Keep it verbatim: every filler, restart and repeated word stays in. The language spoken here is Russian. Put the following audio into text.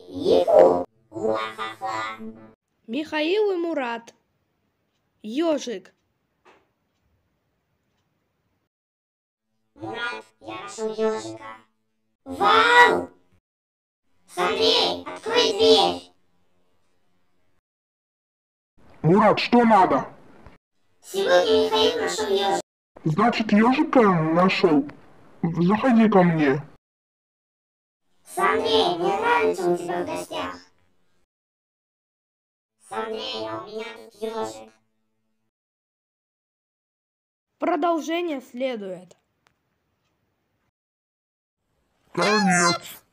Егу. Уа-ха-ха. Михаил и Мурат. Ёжик. Мурат, я нашел ежика. Вау! Андрей, открой дверь. Мурат, что надо? Сегодня Михаил нашел ежика. Значит, ежика нашел? Заходи ко мне. Андрей, мне нравится у тебя в гостях. Андрей, а у меня тут ежик. Продолжение следует. Конец.